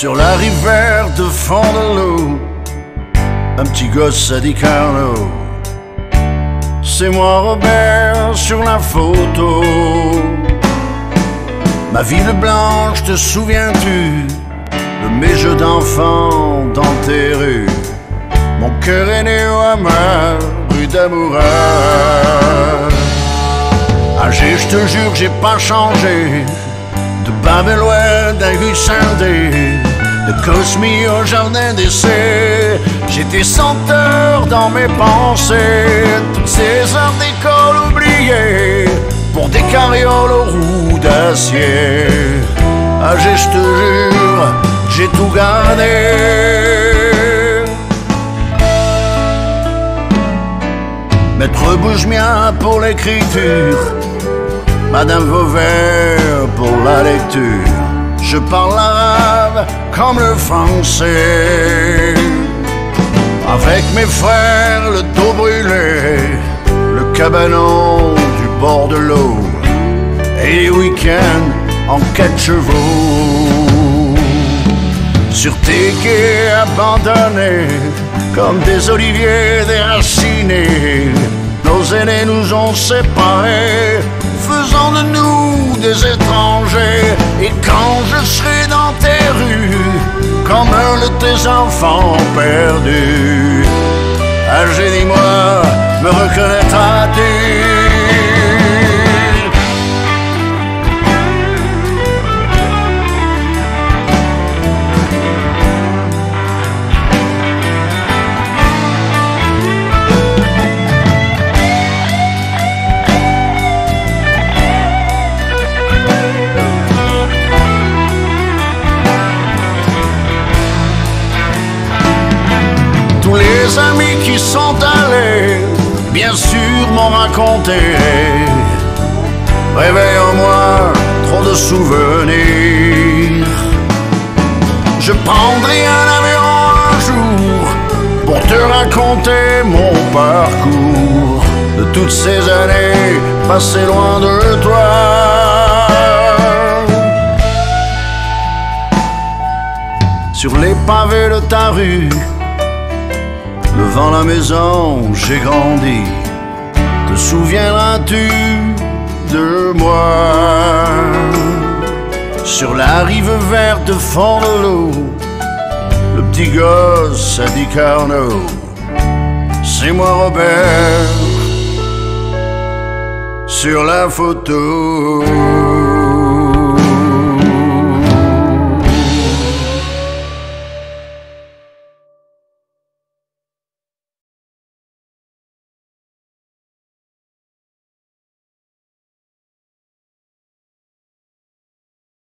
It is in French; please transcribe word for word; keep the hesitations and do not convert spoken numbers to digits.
Sur la rive verte de fond de l'eau, un petit gosse a dit Carlo. C'est moi Robert sur la photo. Ma ville blanche, te souviens-tu de mes jeux d'enfant dans tes rues? Mon cœur est né au Hamar, rue d'Amoura. Âgé, je te jure, j'ai pas changé. De Babel-Oued à rue Saint-Dé, de Cosmy au jardin d'essai, j'étais senteur dans mes pensées. Toutes ces heures d'école oubliées pour des carrioles aux roues d'acier. Âgé, je te jure, j'ai tout gardé. Maître Bougemiat pour l'écriture, Madame Vauvert pour la lecture. Je parle l'arabe comme le français. Avec mes frères, le dos brûlé, le cabanon du bord de l'eau, et les week-ends en quatre chevaux. Sur tes quais abandonnés, comme des oliviers déracinés, nos aînés nous ont séparés, faisant de nous des étrangers. Et quand je serai dans tes rues, comme un de tes enfants perdus, âgé, dis-moi, me reconnaîtras-tu? Les amis qui sont allés, bien sûr, m'ont raconté. Réveille en moi trop de souvenirs. Je prendrai un avion un jour pour te raconter mon parcours de toutes ces années passées loin de toi. Sur les pavés de ta rue, devant la maison, j'ai grandi. Te souviendras-tu de moi? Sur la rive verte de fond de l'eau, le petit gosse a dit Carnot. C'est moi Robert sur la photo.